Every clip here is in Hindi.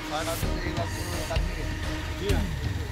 जी हाँ।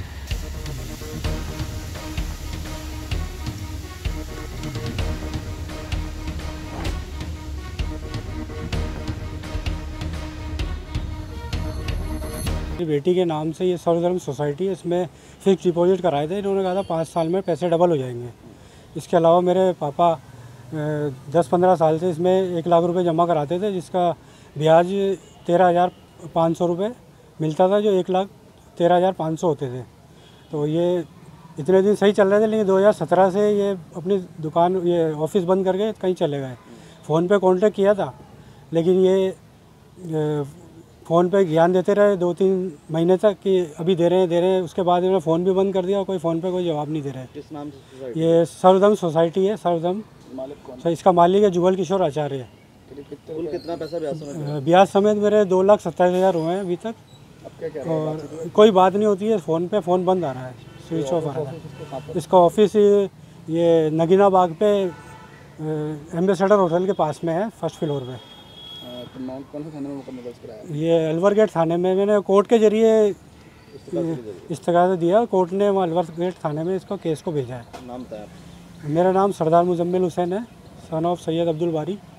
मेरी बेटी के नाम से ये सर्वधर्म सोसाइटी है, इसमें फिक्स डिपॉजिट कराए थे। इन्होंने कहा था 5 साल में पैसे डबल हो जाएंगे। इसके अलावा मेरे पापा 10-15 साल से इसमें 1 लाख रुपए जमा कराते थे, जिसका ब्याज 13,500 रुपये मिलता था, जो 1,13,500 होते थे। तो ये इतने दिन सही चल रहे थे, लेकिन 2017 से ये अपनी दुकान, ये ऑफिस बंद करके कहीं चले गए। फ़ोन पे कांटेक्ट किया था, लेकिन ये फ़ोन पे ज्ञान देते रहे 2-3 महीने तक कि अभी दे रहे हैं। उसके बाद इन्होंने फ़ोन भी बंद कर दिया और कोई फ़ोन पे कोई जवाब नहीं दे रहे। किस नाम से सोसाइटी? ये सर्वधर्म सोसाइटी है, सर्वधर्म। मालिक कौन? सर, इसका मालिक है जुगल किशोर आचार्य। कुल कितना पैसा ब्याज समेत? ब्याज समेत मेरे 2,27,000 हुए हैं अभी तक। अब क्या कह रहे हैं? और कोई बात नहीं होती है, फ़ोन पे फ़ोन बंद आ रहा है, स्विच ऑफ आ रहा है। इसका ऑफिस ये नगीना बाग पे एम्बेसडर होटल के पास में है, फर्स्ट फ्लोर पे। तो कौन से थाने में मुकदमा दर्ज कराया? ये अलवर गेट थाने में मैंने कोर्ट के जरिए इस्तगासा दिया। कोर्ट ने अलवर गेट थाने में इसको केस को भेजा है। नाम बताया? मेरा नाम सरदार मुजम्मिल हुसैन है, सन ऑफ सैयद अब्दुल बारी।